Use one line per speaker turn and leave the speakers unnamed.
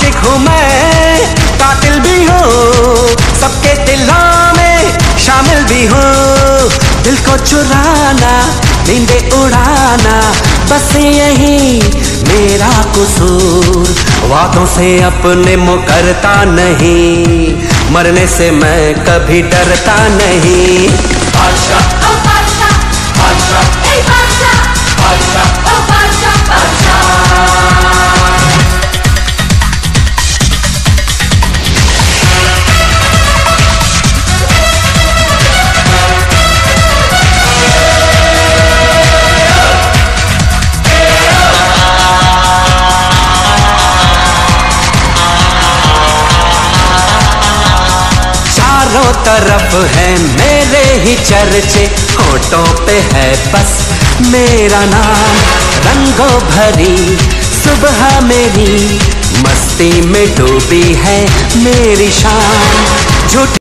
आशिक हूँ मैं, कातिल भी हूँ, सबके दिलों में शामिल भी हूँ। दिल को चुराना, नींदे उड़ाना, बस यही मेरा कसूर। वादों से अपने मुकरता नहीं, मरने से मैं कभी डरता नहीं। बादशाह ओ बादशाह, बादशाह ए बादशाह, बादशाह ओ बादशाह, बादशाह। चारों तरफ है मेरे ही चर्चे, होठों पे है बस मेरा नाम। रंगों भरी सुबह मेरी, मस्ती में डूबी है मेरी शाम। झूठी